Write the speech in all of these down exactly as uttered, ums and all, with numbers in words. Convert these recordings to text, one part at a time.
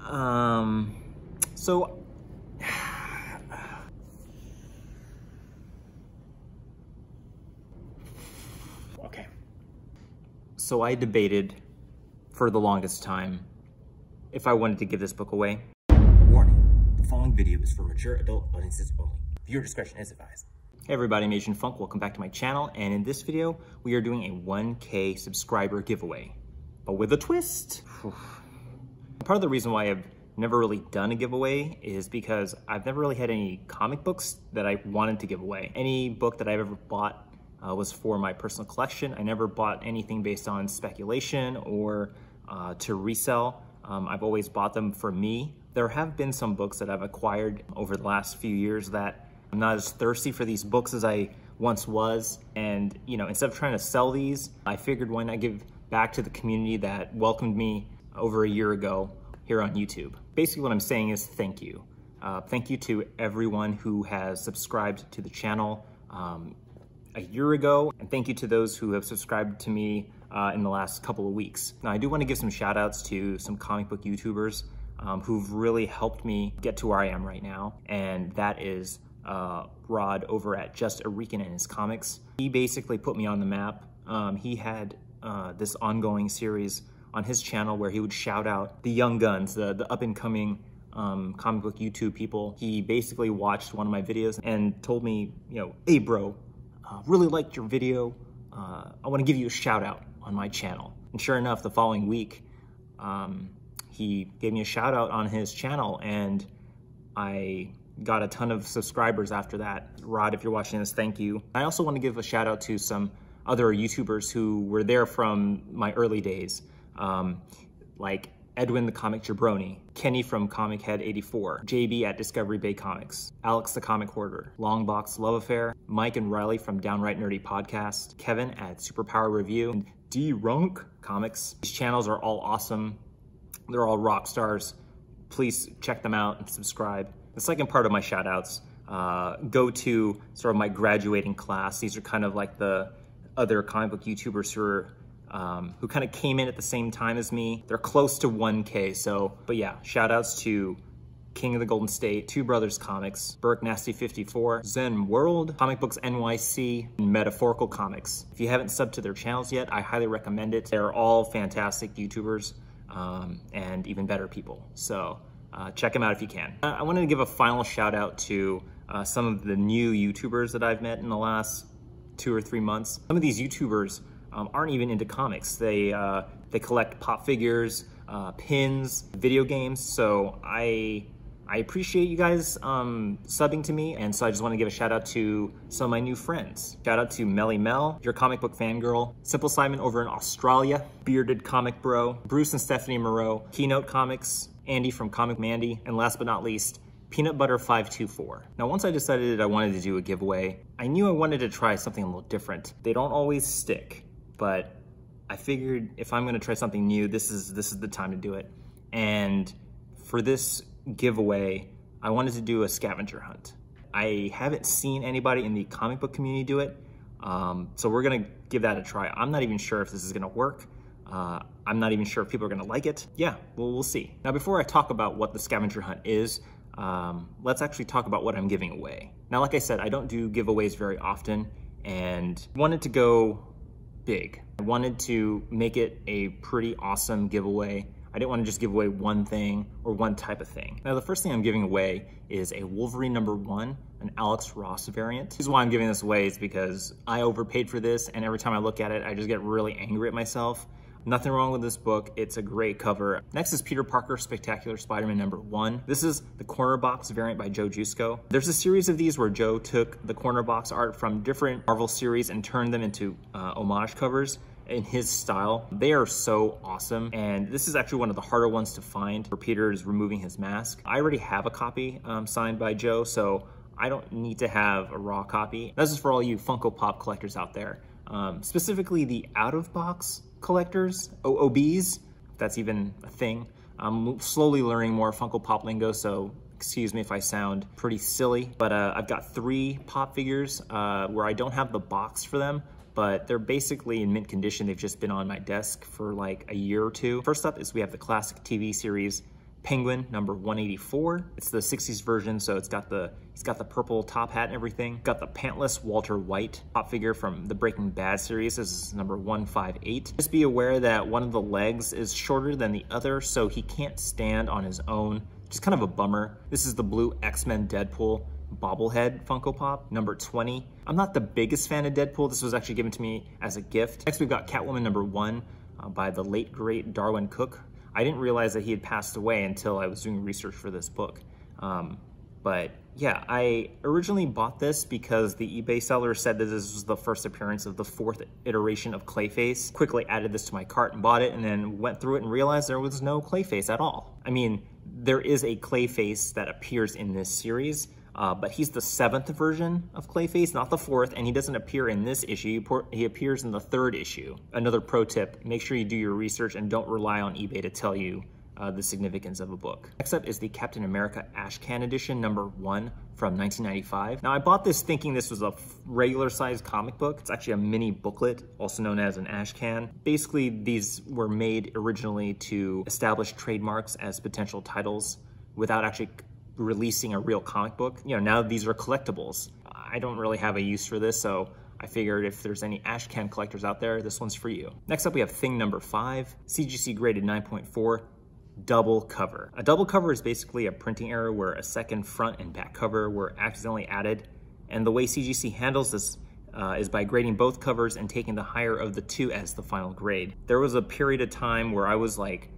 Um, so, okay. So I debated for the longest time if I wanted to give this book away. Warning, the following video is for mature adult audiences only. Viewer discretion is advised. Hey everybody, I'm Asian Funk. Welcome back to my channel. And in this video, we are doing a one K subscriber giveaway, but with a twist. Part of the reason why I've never really done a giveaway is because I've never really had any comic books that I wanted to give away. Any book that I've ever bought uh, was for my personal collection. I never bought anything based on speculation or uh, to resell. Um, I've always bought them for me. There have been some books that I've acquired over the last few years that I'm not as thirsty for these books as I once was. And, you know, instead of trying to sell these, I figured why not give back to the community that welcomed me over a year ago here on YouTube. Basically what I'm saying is thank you. Uh, thank you to everyone who has subscribed to the channel um, a year ago, and thank you to those who have subscribed to me uh, in the last couple of weeks. Now I do want to give some shout outs to some comic book YouTubers um, who've really helped me get to where I am right now, and that is uh, Rod over at Just a Rican and his comics. He basically put me on the map. Um, he had uh, this ongoing series on his channel where he would shout out the young guns, the, the up-and-coming um, comic book YouTube people. He basically watched one of my videos and told me, you know, hey bro, uh, really liked your video. Uh, I wanna give you a shout out on my channel. And sure enough, the following week, um, he gave me a shout out on his channel and I got a ton of subscribers after that. Rod, if you're watching this, thank you. I also wanna give a shout out to some other YouTubers who were there from my early days. Um, like Edwin the Comic Jabroni, Kenny from Comic Head eighty-four, J B at Discovery Bay Comics, Alex the Comic Hoarder, Longbox Love Affair, Mike and Riley from Downright Nerdy Podcast, Kevin at Superpower Review, and D-Runk Comics. These channels are all awesome. They're all rock stars. Please check them out and subscribe. The second part of my shout outs uh, go to sort of my graduating class. These are kind of like the other comic book YouTubers who are Um, who kind of came in at the same time as me. They're close to one K, so, but yeah, shout outs to King of the Golden State, Two Brothers Comics, Burke Nasty fifty-four, Zen World, Comic Books N Y C, and Metaphorical Comics. If you haven't subbed to their channels yet, I highly recommend it. They're all fantastic YouTubers um, and even better people. So uh, check them out if you can. Uh, I wanted to give a final shout out to uh, some of the new YouTubers that I've met in the last two or three months. Some of these YouTubers Um, aren't even into comics. They uh, they collect pop figures, uh, pins, video games. So I I appreciate you guys um, subbing to me, and so I just want to give a shout out to some of my new friends. Shout out to Melly Mel, your comic book fangirl, Simple Simon over in Australia, Bearded Comic Bro, Bruce and Stephanie Moreau, Keynote Comics, Andy from Comic Mandy, and last but not least, Peanut Butter five two four. Now, once I decided I wanted to do a giveaway, I knew I wanted to try something a little different. They don't always stick, but I figured if I'm gonna try something new, this is this is the time to do it. And for this giveaway, I wanted to do a scavenger hunt. I haven't seen anybody in the comic book community do it, um, so we're gonna give that a try. I'm not even sure if this is gonna work. Uh, I'm not even sure if people are gonna like it. Yeah, well, we'll see. Now, before I talk about what the scavenger hunt is, um, let's actually talk about what I'm giving away. Now, like I said, I don't do giveaways very often, and wanted to go big. I wanted to make it a pretty awesome giveaway. I didn't want to just give away one thing or one type of thing. Now, the first thing I'm giving away is a Wolverine number one, an Alex Ross variant. The reason why I'm giving this away is because I overpaid for this, and every time I look at it, I just get really angry at myself. Nothing wrong with this book. It's a great cover. Next is Peter Parker Spectacular Spider-Man number one. This is the corner box variant by Joe Jusko. There's a series of these where Joe took the corner box art from different Marvel series and turned them into uh, homage covers in his style. They are so awesome, and this is actually one of the harder ones to find where Peter is removing his mask. I already have a copy um, signed by Joe, so I don't need to have a raw copy. This is for all you Funko Pop collectors out there, um, specifically the out-of-box collectors, O O Bs, if that's even a thing. I'm slowly learning more Funko Pop lingo, so excuse me if I sound pretty silly, but uh, I've got three pop figures uh, where I don't have the box for them, but they're basically in mint condition. They've just been on my desk for like a year or two. First up is we have the classic T V series Penguin number one eighty-four. It's the sixties version, so it's got the it's got the purple top hat and everything. Got the pantless Walter White pop figure from the Breaking Bad series. This is number one fifty-eight. Just be aware that one of the legs is shorter than the other, so he can't stand on his own. Just kind of a bummer. This is the blue X-Men Deadpool bobblehead Funko Pop, number twenty. I'm not the biggest fan of Deadpool. This was actually given to me as a gift. Next, we've got Catwoman number one uh, by the late, great Darwin Cook. I didn't realize that he had passed away until I was doing research for this book. Um, but yeah, I originally bought this because the eBay seller said that this was the first appearance of the fourth iteration of Clayface. Quickly added this to my cart and bought it, and then went through it and realized there was no Clayface at all. I mean, there is a Clayface that appears in this series, Uh, but he's the seventh version of Clayface, not the fourth, and he doesn't appear in this issue. He appears in the third issue. Another pro tip, make sure you do your research and don't rely on eBay to tell you uh, the significance of a book. Next up is the Captain America Ashcan edition, number one from nineteen ninety-five. Now I bought this thinking this was a regular sized comic book. It's actually a mini booklet, also known as an Ashcan. Basically, these were made originally to establish trademarks as potential titles without actually releasing a real comic book. You know, now these are collectibles. I don't really have a use for this, so I figured if there's any Ashcan collectors out there, this one's for you. Next up, we have Thing number five, C G C graded nine point four, double cover. A double cover is basically a printing error where a second front and back cover were accidentally added. And the way C G C handles this uh, is by grading both covers and taking the higher of the two as the final grade. There was a period of time where I was like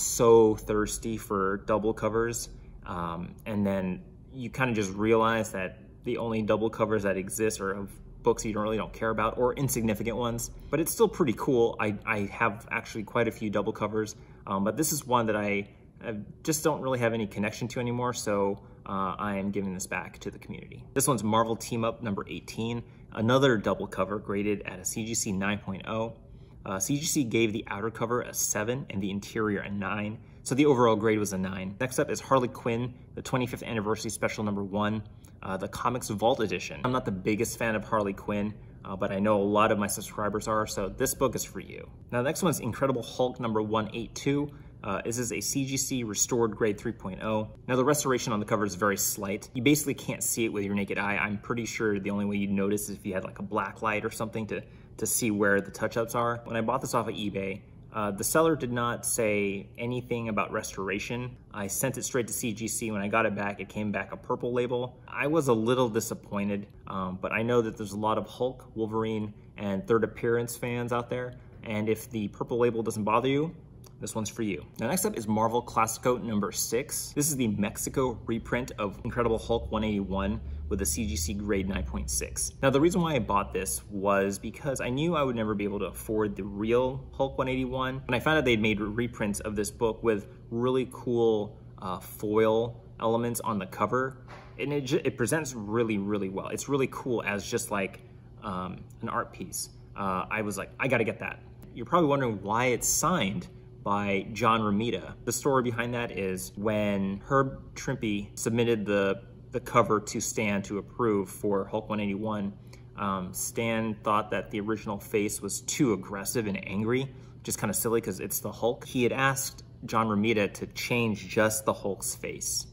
so thirsty for double covers. Um, and then you kind of just realize that the only double covers that exist are of books you don't really don't care about, or insignificant ones. But it's still pretty cool. I, I have actually quite a few double covers, um, but this is one that I, I just don't really have any connection to anymore, so uh, I am giving this back to the community. This one's Marvel Team Up number eighteen, another double cover graded at a C G C nine point oh. Uh, C G C gave the outer cover a seven and the interior a nine. So the overall grade was a nine. Next up is Harley Quinn, the twenty-fifth anniversary special number one, uh, the Comics Vault edition. I'm not the biggest fan of Harley Quinn, uh, but I know a lot of my subscribers are, so this book is for you. Now the next one is Incredible Hulk number one eighty-two. Uh, this is a C G C restored grade three point oh. Now the restoration on the cover is very slight. You basically can't see it with your naked eye. I'm pretty sure the only way you'd notice is if you had like a black light or something to, to see where the touch-ups are. When I bought this off of eBay, Uh, the seller did not say anything about restoration. I sent it straight to C G C. When I got it back, it came back a purple label. I was a little disappointed, um, but I know that there's a lot of Hulk, Wolverine, and third appearance fans out there. And if the purple label doesn't bother you, this one's for you. Now next up is Marvel Classico number six. This is the Mexico reprint of Incredible Hulk one eighty-one with a C G C grade nine point six. Now the reason why I bought this was because I knew I would never be able to afford the real Hulk one eighty-one. And I found out they'd made reprints of this book with really cool uh, foil elements on the cover. And it, it presents really, really well. It's really cool as just like um, an art piece. Uh, I was like, I gotta get that. You're probably wondering why it's signed by John Romita. The story behind that is when Herb Trimpe submitted the, the cover to Stan to approve for Hulk one eighty-one, um, Stan thought that the original face was too aggressive and angry, which is kind of silly because it's the Hulk. He had asked John Romita to change just the Hulk's face,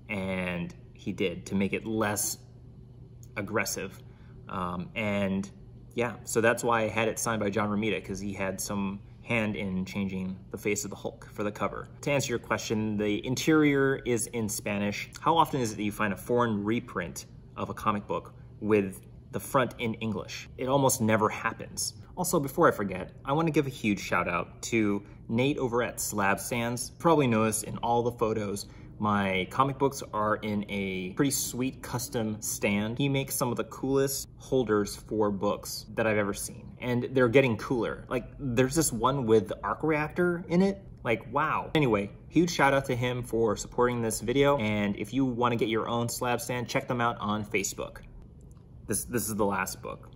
and he did, to make it less aggressive. Um, and yeah, so that's why I had it signed by John Romita, because he had some hand in changing the face of the Hulk for the cover. To answer your question, the interior is in Spanish. How often is it that you find a foreign reprint of a comic book with the front in English? It almost never happens. Also, before I forget, I want to give a huge shout out to Nate over at Slab Stands. Probably noticed in all the photos, my comic books are in a pretty sweet custom stand. He makes some of the coolest holders for books that I've ever seen. And they're getting cooler. Like, there's this one with the arc reactor in it. Like, wow. Anyway, huge shout out to him for supporting this video. And if you want to get your own slab stand, check them out on Facebook. This, this is the last book.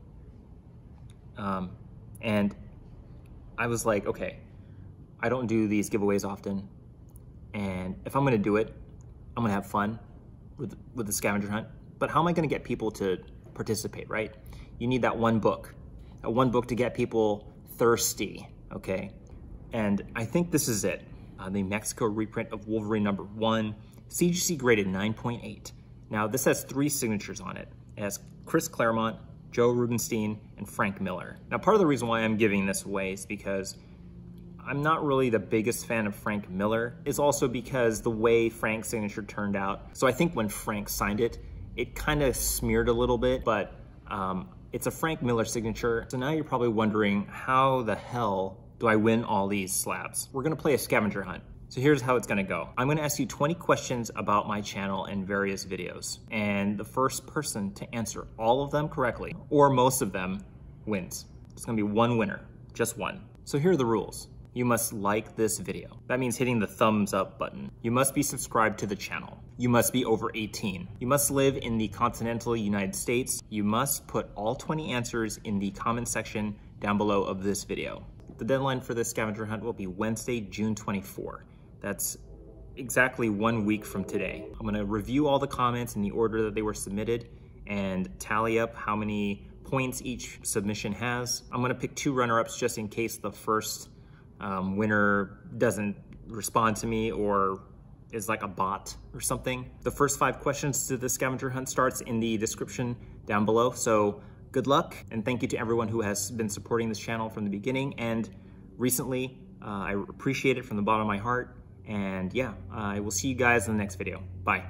Um, and I was like, okay, I don't do these giveaways often. And if I'm gonna do it, I'm gonna have fun with, with the scavenger hunt. But how am I gonna get people to participate, right? You need that one book, that one book to get people thirsty, okay? And I think this is it. uh, the Mexico reprint of Wolverine number one, C G C graded nine point eight. Now this has three signatures on it. It has Chris Claremont, Joe Rubenstein, and Frank Miller. Now part of the reason why I'm giving this away is because I'm not really the biggest fan of Frank Miller, is also because the way Frank's signature turned out. So I think when Frank signed it, it kind of smeared a little bit, but um, it's a Frank Miller signature. So now you're probably wondering, how the hell do I win all these slabs? We're gonna play a scavenger hunt. So here's how it's gonna go. I'm gonna ask you twenty questions about my channel and various videos. And the first person to answer all of them correctly, or most of them, wins. It's gonna be one winner, just one. So here are the rules. You must like this video. That means hitting the thumbs up button. You must be subscribed to the channel. You must be over eighteen. You must live in the continental United States. You must put all twenty answers in the comment section down below of this video. The deadline for this scavenger hunt will be Wednesday, June twenty-fourth. That's exactly one week from today. I'm gonna review all the comments in the order that they were submitted and tally up how many points each submission has. I'm gonna pick two runner-ups just in case the first Um, winner doesn't respond to me or is like a bot or something. The first five questions to the scavenger hunt starts in the description down below. So good luck, and thank you to everyone who has been supporting this channel from the beginning and recently. Uh, I appreciate it from the bottom of my heart. And yeah, I will see you guys in the next video. Bye.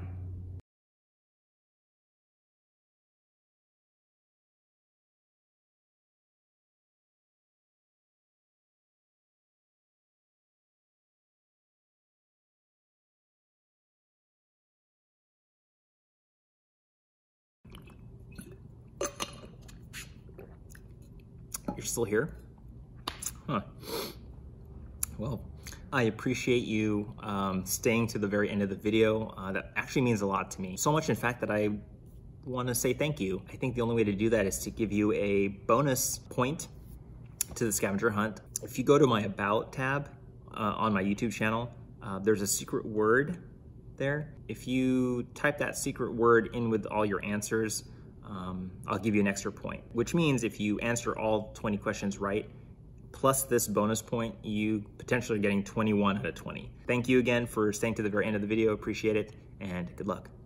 You're still here? Huh. Well, I appreciate you um, staying to the very end of the video. Uh, that actually means a lot to me. So much, in fact, that I want to say thank you. I think the only way to do that is to give you a bonus point to the scavenger hunt. If you go to my About tab uh, on my YouTube channel, uh, there's a secret word there. If you type that secret word in with all your answers, Um, I'll give you an extra point, which means if you answer all twenty questions right, plus this bonus point, you potentially are getting twenty-one out of twenty. Thank you again for staying to the very end of the video. Appreciate it, and good luck.